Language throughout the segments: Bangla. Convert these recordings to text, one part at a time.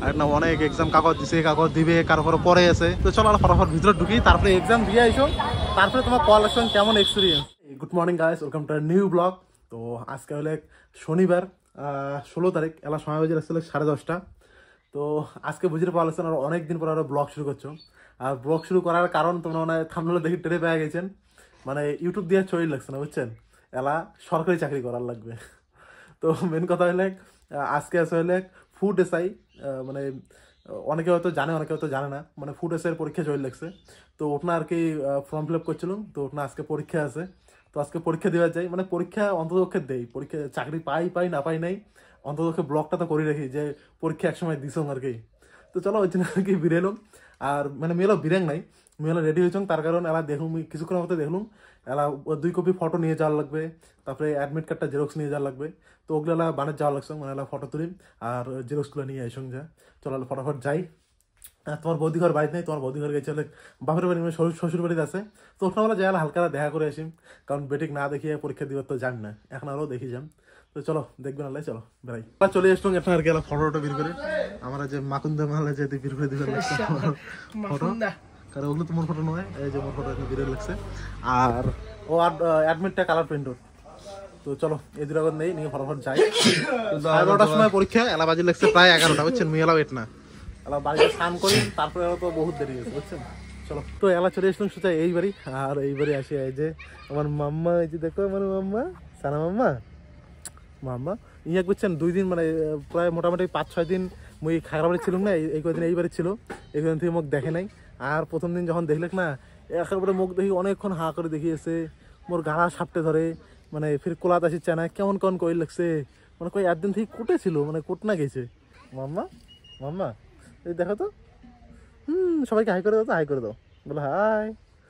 আর না অনেক এক্সাম কাগজ দিছে, কাগজ দিবে, কারো কারো পরে আছে। তো চলো ফটাফট ভিতরে ঢুকি, তারপরে এক্সাম দিয়ে আইসো, তারপরে তোমার কোয়ালিফিকেশন কেমন experience. Good morning guys, welcome to new blog. তো আজকে হলে শনিবার 16 তারিখ, এলা সময় বাজে আসলে 10:30। তো আজকে বুঝতে পারছেন আর অনেকদিন পর আরো ব্লগ শুরু করছো। আর ব্লগ শুরু করার কারণ তোমরা মানে থাম্বনেলে দেখে টেরে পেয়ে গেছেন, মানে ইউটিউব দিয়ে চই লাগছে না, বুঝছেন, এলা সরকারি চাকরি করার লাগবে। তো মেন কথা হলে আজকে আছে হলে ফুড এসআই, মানে অনেকে হয়তো জানে অনেকে হয়তো জানে না, মানে ফুড এসআইয়ের পরীক্ষা চলে লাগছে। তো ওটা আর কি ফর্ম ফিল আপ করছিলাম, তো ওটা আজকে পরীক্ষা আছে। তো আজকে পরীক্ষা দেওয়া যায়, মানে পরীক্ষা অন্ততপক্ষে দেই, পরীক্ষা চাকরি পাই না পাই নাই, অন্ততপক্ষে ব্লগটা তো করে রাখি যে পরীক্ষা একসময় দিস আর কি। তো চলো ওই জন্য আর কি বেরোলাম। আর মানে মেয়েলো বিরেং নাই, মেয়েলো রেডি হয়েছ, তার কারণ এলা দেখুন কিছুক্ষণ মতো দেখলুম এলা 2 কপি ফটো নিয়ে যাওয়ার লাগবে, তারপরে অ্যাডমিট কার্ডটা জেরক্স নিয়ে যাওয়ার লাগবে। তো ওগুলো এলা বানের যাওয়া লাগছে, মানে এলা ফটো তুলিম আর জেরক্সগুলো নিয়ে আইসং যা। চলো ফটাফট যাই। তোমার বৌদি ঘর বাড়িতে নেই, তোমার বৌদি ঘর গেছে বাপের বাড়ি, মানে শ্বশুর বাড়িতে আছে। তো ওখানে বলা যায় হালকা দেখা করে আসি, কারণ বেটিক না দেখিয়ে পরীক্ষা দিবার তো যান না, এখন আরও দেখি যান। তো চলো দেখবেন আল্লাহ, চলো বেড়াই। চলে আসলাম এখন আর কি ফটোটা বের করে, আমরা যে মাকুন্দা মালে যে বের করে দিবার লাগছে ফটো, কারণ ওগুলো তোমার ফটো নয়, এই যে মোর ফটো বের লাগছে। আর ও আর অ্যাডমিটটা কালার প্রিন্ট। তো চলো এই দুটো নেই নিয়ে ফটাফট যাই। 11টার সময় পরীক্ষা, এলা বাজি লাগছে প্রায় 11টা, বুঝছেন, মেয়ে এলাও এট না, এলা বাড়িতে স্নান করি, তারপরে তো বহুত দেরি হয়েছে, বুঝছেন। চলো তো এলা চলে আসলাম সোজা এই বাড়ি। আর এই বাড়ি আসি এই যে আমার মাম্মা, এই যে দেখো আমার মাম্মা, সানা মাম্মা, মাম্মা ইয়াক বুঝছেন 2 দিন, মানে প্রায় মোটামুটি 5-6 দিন মুই খাগড়া বাড়ি ছিলাম না, এই কদিন এই বাড়ি ছিল, এই কদিন থেকে মুখ দেখে নাই। আর প্রথম দিন যখন দেখলেক না, একেবারে মুখ দেখি অনেকক্ষণ হা করে দেখিয়েছে, মোর গাড়া সাপটে ধরে, মানে ফির কোলাত আসি চায় না, কেমন কেমন কই লাগছে, মানে কই একদিন থেকে কোটে ছিল, মানে কোট না গেছে। মাম্মা মাম্মা এই দেখো তো, সবাইকে হাই করে দাও, তো হাই করে দাও, বলো হাই।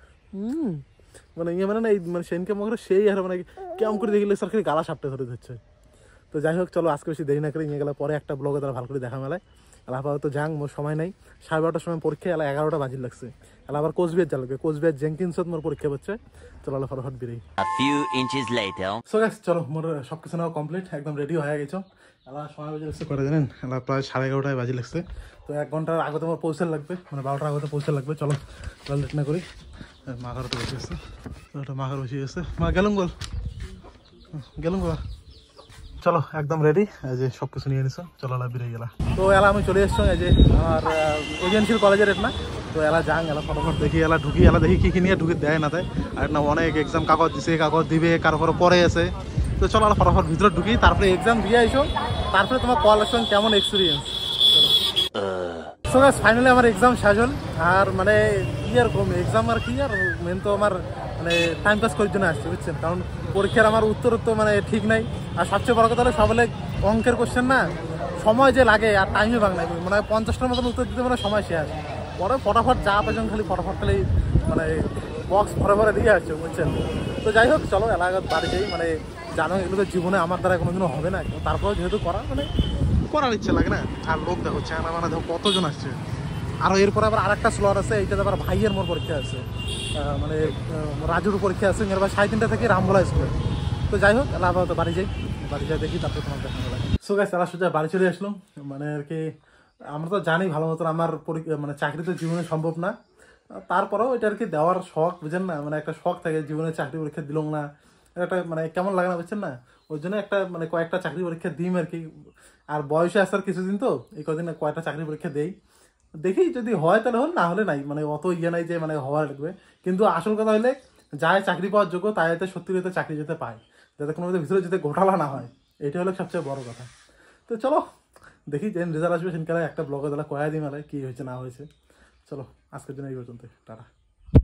মানে ইয়ে মানে না, এই মানে সেনকে মুখে সেই আর মানে কেমন করে দেখলে সরকারি গালা সাপটে ধরে দিচ্ছে। তো যাই হোক চলো আজকে বেশি দেরি না করে নিয়ে গেলে পরে একটা ব্লগে তারা ভালো করে দেখা মেলায়। এলা আপাতত যাং, মোর সময় নাই, 12:30টার সময় পরীক্ষা, এলা 11টা বাজির লাগছে। এলা আবার কোচবিহার যা লাগবে, কোচবিহার জেঙ্কিন্সত মোর পরীক্ষা হচ্ছে। চলো এলা ফটাফট বেরিয়ে। সো গাইস চলো মোর সব কিছু নেওয়া কমপ্লিট, একদম রেডি হয়ে গেছো। এলা সময় বাজে লাগছে করে জানেন, এলা প্রায় 11:30টায় বাজি লাগছে। তো 1 ঘন্টার আগে তোমার পৌঁছে লাগবে, মানে 12টার আগে পৌঁছে লাগবে। চলো লেট না করি, মা ঘর তো বসে গেছে, মা ঘর বসে গেছে, মা গেলুম গেলুম গো। চলো একদম রেডি, এই যে সব কিছু নিয়ে নিছো, চলো এলা বেরিয়ে গেলা। তো এলা আমি চলে এসছি এই যে আমার এজেন্সির কলেজের এটা না। তো এলা যাং, এলা ফটাফট দেখি, এলা ঢুকি, এলা দেখি কি নিয়ে ঢুকে দেয় না দেয়। আর না অনেক এক্সাম কাগজ দিছে, কাগজ দিবে, কারো কারো পরে আছে। তো চলো এলা ফটাফট ভিতরে ঢুকি, তারপরে এক্সাম দিয়ে আইসো, তারপরে তোমার কোয়ালিফিকেশন কেমন এক্সপিরিয়েন্স। সো গাইস ফাইনালি আমার এক্সাম শেষ হল। আর মানে কি আর কম এক্সাম, আর কি আর মেন তো আমার মানে টাইম পাস করার জন্য আসছে, বুঝছেন, কারণ পরীক্ষার আমার উত্তর তো মানে ঠিক নাই। আর সবচেয়ে বড় কথা হলো সবলে অঙ্কের কোশ্চেন না, সময় যে লাগে আর টাইমে ভাগ নাই, মানে 50টার মতন উত্তর দিতে মানে সময় শেষ। পরে ফটাফট যা পেছন খালি ফটাফট খালি মানে বক্স ভরে ভরে দিয়ে আসছে, বুঝছেন। তো যাই হোক চলো এলাকার বাড়ি যাই, মানে জানো এগুলো তো জীবনে আমার দ্বারা কোনোদিনও হবে না, তারপরে যেহেতু করা মানে করার ইচ্ছে লাগে না। আর লোক দেখো চায়না মানে দেখো কতজন আসছে। আরও এরপর আবার আরেকটা স্লট আছে, এইটাতে আবার ভাইয়ের মোর পরীক্ষা আছে, মানে রাজুর পরীক্ষা আছে এবার 3:30 থেকে রামগোলা স্কুলে। তো যাই হোক এলা আপাতত বাড়ি যাই, বাড়ি যাই দেখি, তারপর তোমার দেখা লাগে। সো গাইস এলা সোজা বাড়ি চলে আসলাম। মানে আর কি আমরা তো জানি ভালো মতন আমার মানে চাকরি তো জীবনে সম্ভব না, তারপরেও এটা আর কি দেওয়ার শখ, বুঝেন না, মানে একটা শখ থাকে জীবনে, চাকরি পরীক্ষা দিলাম না একটা মানে কেমন লাগে না, বুঝছেন না। ওই জন্য একটা মানে কয়েকটা চাকরি পরীক্ষা দিম আর কি। আর বয়সে আসার কিছুদিন, তো এই কদিন কয়েকটা চাকরি পরীক্ষা দেই, দেখি যদি হয় তাহলে হল, না হলে নাই, মানে অত ইয়ে নাই যে মানে হওয়ার লাগবে। কিন্তু আসল কথা হলে যাই চাকরি পাওয়ার যোগ্য তাই যাতে সত্যি যাতে চাকরি যেতে পায়, যাতে কোনো ভিতরে যেতে ঘোটালা না হয়, এটা হলো সবচেয়ে বড় কথা। তো চলো দেখি যেন রেজাল্ট আসবে সেখানে একটা ব্লগে তাহলে কয়া দিই মেলায় কী হয়েছে না হয়েছে। চলো আজকের জন্য এই পর্যন্ত, টাটা।